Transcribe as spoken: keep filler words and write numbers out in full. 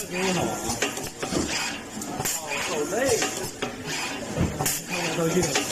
你好啊，好累，看来到夜了。